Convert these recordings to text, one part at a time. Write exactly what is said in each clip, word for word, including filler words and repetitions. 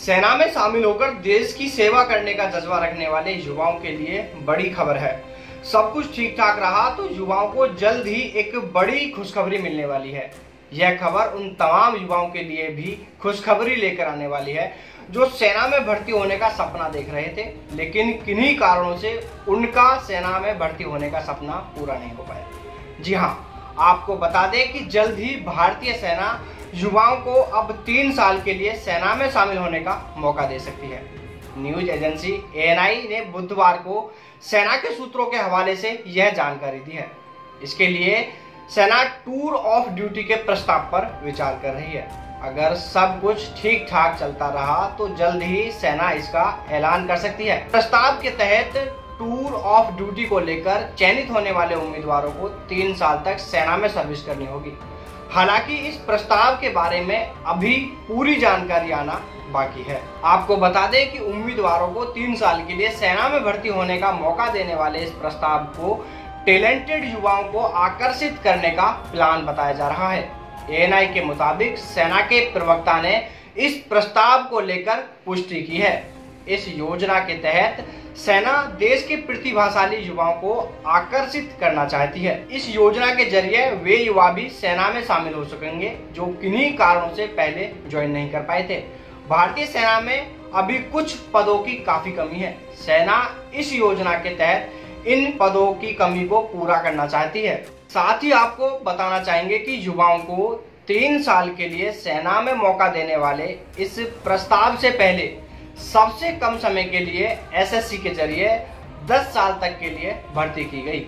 सेना में शामिल होकर देश की सेवा करने का जज्बा रखने वाले युवाओं के लिए बड़ी खबर है। सब कुछ ठीक ठाक रहा तो युवाओं को जल्द ही एक बड़ी खुशखबरी मिलने वाली है। यह खबर उन तमाम युवाओं के लिए भी खुशखबरी लेकर आने वाली है जो सेना में भर्ती होने का सपना देख रहे थे, लेकिन किन्हीं कारणों से उनका सेना में भर्ती होने का सपना पूरा नहीं हो पाया। जी हाँ, आपको बता दें कि जल्द ही भारतीय सेना युवाओं को अब तीन साल के लिए सेना में शामिल होने का मौका दे सकती है। News agency A N I ने बुधवार को सेना के सूत्रों के हवाले से यह जानकारी दी है। इसके लिए सेना टूर ऑफ ड्यूटी के प्रस्ताव पर विचार कर रही है। अगर सब कुछ ठीक ठाक चलता रहा तो जल्द ही सेना इसका ऐलान कर सकती है। प्रस्ताव के तहत टूर ऑफ ड्यूटी को लेकर चयनित होने वाले उम्मीदवारों को तीन साल तक सेना में सर्विस करनी होगी। हालांकि इस प्रस्ताव के बारे में अभी पूरी जानकारी आना बाकी है। आपको बता दें कि उम्मीदवारों को तीन साल के लिए सेना में भर्ती होने का मौका देने वाले इस प्रस्ताव को टैलेंटेड युवाओं को आकर्षित करने का प्लान बताया जा रहा है। ए एन आई के मुताबिक सेना के प्रवक्ता ने इस प्रस्ताव को लेकर पुष्टि की है। इस योजना के तहत सेना देश के प्रतिभाशाली युवाओं को आकर्षित करना चाहती है। इस योजना के जरिए वे युवा भी सेना में शामिल हो सकेंगे जो किन्हीं कारणों से पहले ज्वाइन नहीं कर पाए थे। भारतीय सेना में अभी कुछ पदों की काफी कमी है। सेना इस योजना के तहत इन पदों की कमी को पूरा करना चाहती है। साथ ही आपको बताना चाहेंगे कि युवाओं को तीन साल के लिए सेना में मौका देने वाले इस प्रस्ताव से पहले सबसे कम समय के लिए एस एस सी के जरिए दस साल तक के लिए भर्ती की गई।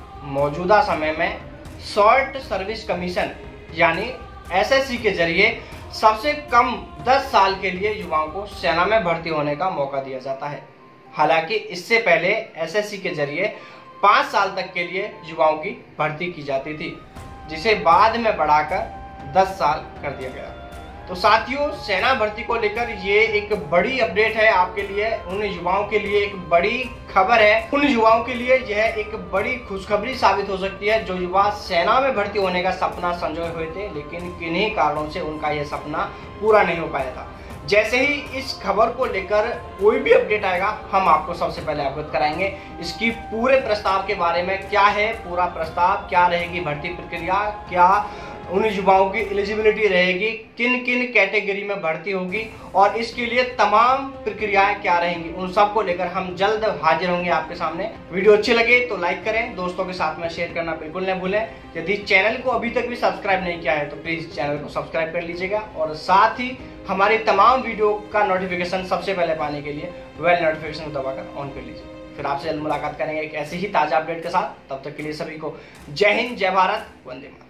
मौजूदा समय में शॉर्ट सर्विस कमीशन यानी एस एस सी के जरिए सबसे कम दस साल के लिए युवाओं को सेना में भर्ती होने का मौका दिया जाता है। हालांकि इससे पहले एस एस सी के जरिए पाँच साल तक के लिए युवाओं की भर्ती की जाती थी, जिसे बाद में बढ़ाकर दस साल कर दिया गया। तो साथियों, सेना भर्ती को लेकर ये एक बड़ी अपडेट है आपके लिए, उन युवाओं के लिए एक बड़ी खबर है। उन युवाओं के लिए यह एक बड़ी खुशखबरी साबित हो सकती है जो युवा सेना में भर्ती होने का सपना संजोए हुए थे, लेकिन किन्हीं कारणों से उनका यह सपना पूरा नहीं हो पाया था। जैसे ही इस खबर को लेकर कोई भी अपडेट आएगा हम आपको सबसे पहले अवगत कराएंगे। इसकी पूरे प्रस्ताव के बारे में क्या है, पूरा प्रस्ताव क्या रहेगी, भर्ती प्रक्रिया क्या, उन युवाओं की एलिजिबिलिटी रहेगी, किन किन कैटेगरी में भर्ती होगी और इसके लिए तमाम प्रक्रियाएं क्या रहेंगी, उन सब को लेकर हम जल्द हाजिर होंगे आपके सामने। वीडियो अच्छी लगे तो लाइक करें, दोस्तों के साथ में शेयर करना बिल्कुल न भूलें। यदि चैनल को अभी तक भी सब्सक्राइब नहीं किया है तो प्लीज चैनल को सब्सक्राइब कर लीजिएगा और साथ ही हमारी तमाम वीडियो का नोटिफिकेशन सबसे पहले पाने के लिए बेल नोटिफिकेशन को दबाकर ऑन कर लीजिए। फिर आपसे जल्द मुलाकात करेंगे एक ऐसी ही ताजा अपडेट के साथ। तब तक के लिए सभी को जय हिंद, जय भारत, वंदे मातरम।